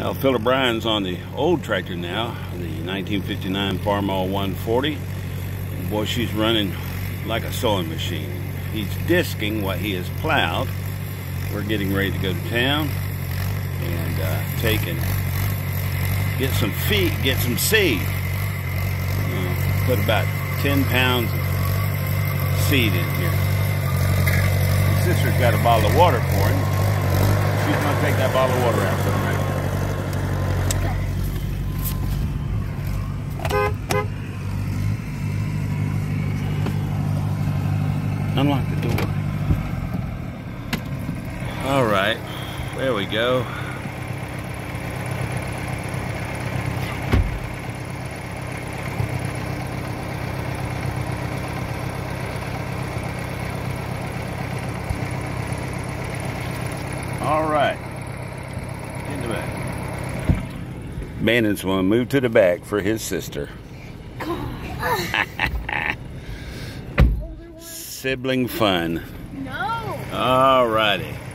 Well, Phil O'Brien's on the old tractor now, the 1959 Farmall 140. And boy, she's running like a sewing machine. He's disking what he has plowed. We're getting ready to go to town and take and get some feed, get some seed. Put about 10 pounds of seed in here. His sister's got a bottle of water for him. She's going to take that bottle of water out for him right now. Unlock the door. All right, there we go. All right, in the back. Bandon's one moved to the back for his sister. Sibling fun. No. All righty.